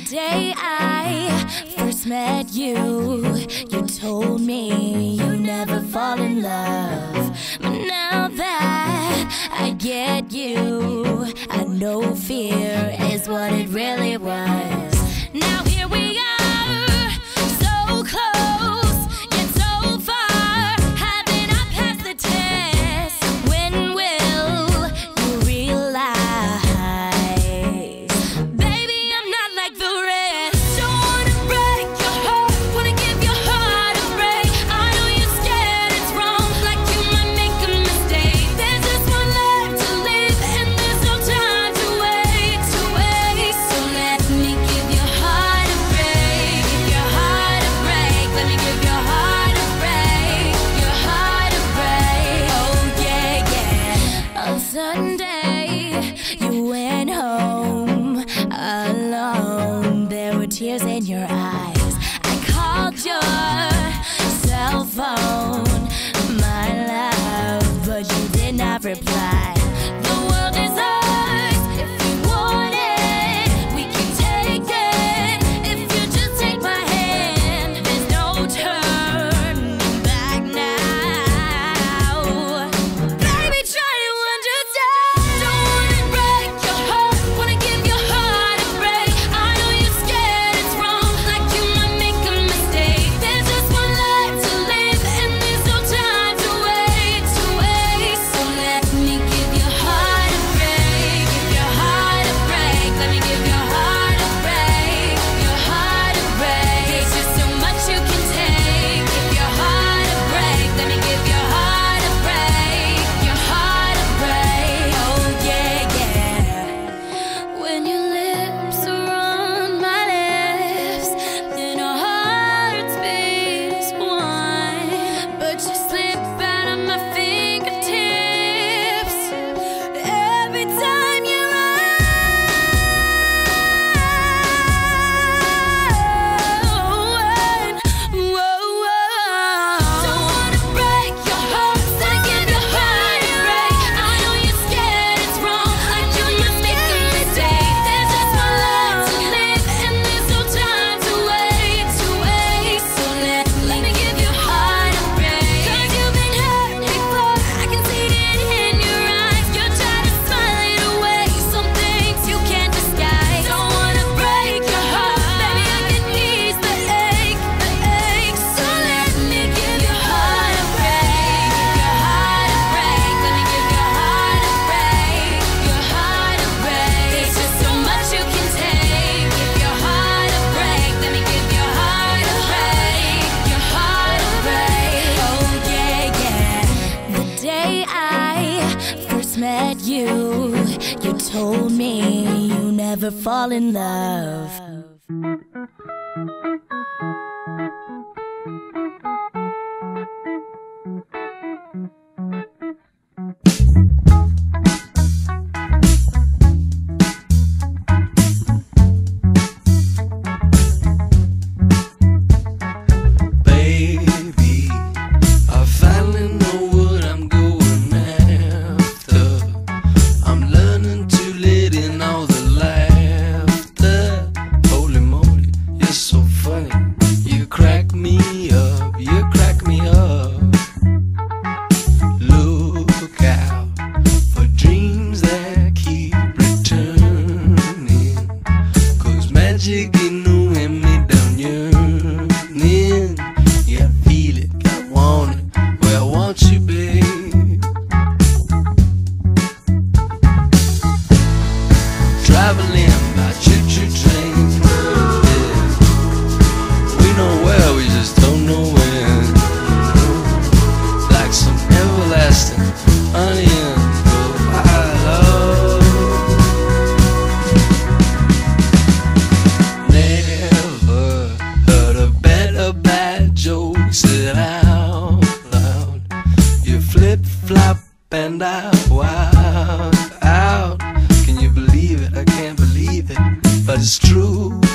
day I first met you, you told me you never fall in love. But now that I get you, I know fear is what it really was. Now here we are, so close, yet so far. Haven't I passed the test? When will you realize? Baby, I'm not like the rest. Don't wanna break your heart, wanna give your heart a break. I know you're scared it's wrong, like you might make a mistake. There's just one life to live, and there's no time to wait, to waste. So let me give your heart a break, give your heart a break. Let me give your heart a break, your heart a break. Oh yeah, yeah. On Sunday, you went home alone. There were tears in your eyes. I called your cell phone, my love, but you did not reply. The world is ours. If you want it, we can take it. If you just take my hand, there's no turning back now. Baby, try to understand. Don't wanna break your heart, wanna give your heart a break. I know you're scared it's wrong, like you might make a mistake. There's just one life to live, and there's no time to wait, to waste. So let me give your heart a break, give your heart a break. Let me give your heart a break, your heart a break. There's just so much you can take. Give your heart a break. Let me give your heart a break, your heart a break. Oh yeah, yeah. When your lips are on my lips, then our hearts beat as one. But you slip out of my fingertips every time you're on. Don't wanna break your heart, wanna give your heart a break. I know you're scared it's wrong, like you might make a mistake. There's just one life to live, and there's no time to wait, to waste. So let me give your heart a break. 'Cause you've been hurt before, I can see it in your eyes. You're trying to smile it away, some things you can't disguise. Don't wanna break your heart, baby, I can ease the ache, the ache. So let me give your heart a break, give your heart a break. Let me give your heart a break, your heart a break. There's just so much you can take. Give your heart a break. Let me give your heart a break, your heart a break. Oh yeah, yeah. The day I first met you, you told me you never fall in love. Baby, I finally know what I'm going after. I'm learning to let in all the laughter. Holy moly, you're so funny. You crack me up, you crack me up. Look out for dreams that keep returning. 'Cause magic ain't no hand-me-down yearning. Yeah, I feel it, I want it, well, I want you, babe. Traveling by choo-choo trains, yeah. We know where, we just don't know when. Like some everlasting onion, oh, I love. Never heard a better bad joke said out loud. You flip-flop and I wild out. Can you believe it? I can't believe it, but it's true.